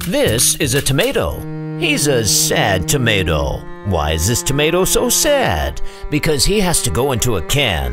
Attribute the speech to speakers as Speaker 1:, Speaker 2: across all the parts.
Speaker 1: This is a tomato. He's a sad tomato. Why is this tomato so sad? Because he has to go into a can.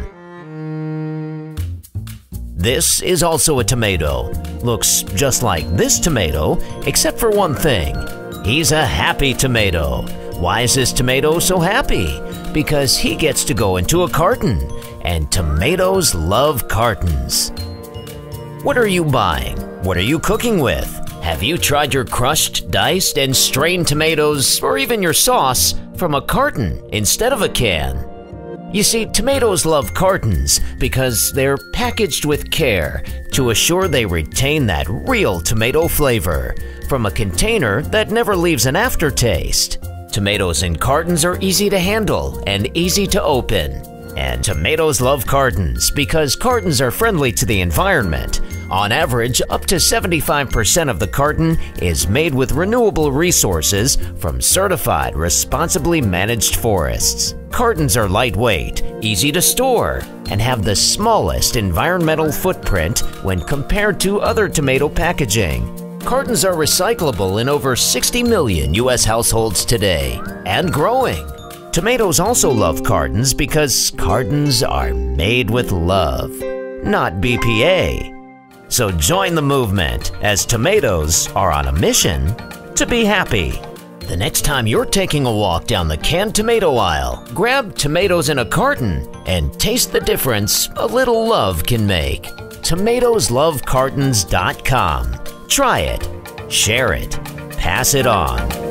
Speaker 1: This is also a tomato. Looks just like this tomato, except for one thing. He's a happy tomato. Why is this tomato so happy? Because he gets to go into a carton, and tomatoes love cartons. What are you buying? What are you cooking with? Have you tried your crushed, diced, and strained tomatoes, or even your sauce, from a carton instead of a can? You see, tomatoes love cartons because they're packaged with care to assure they retain that real tomato flavor from a container that never leaves an aftertaste. Tomatoes in cartons are easy to handle and easy to open. And tomatoes love cartons because cartons are friendly to the environment. On average, up to 75% of the carton is made with renewable resources from certified, responsibly managed forests. Cartons are lightweight, easy to store, and have the smallest environmental footprint when compared to other tomato packaging. Cartons are recyclable in over 60 million U.S. households today, and growing. Tomatoes also love cartons because cartons are made with love, not BPA. So join the movement as tomatoes are on a mission to be happy. The next time you're taking a walk down the canned tomato aisle, grab tomatoes in a carton and taste the difference a little love can make. TomatosLoveCartons.com. Try it, share it, pass it on.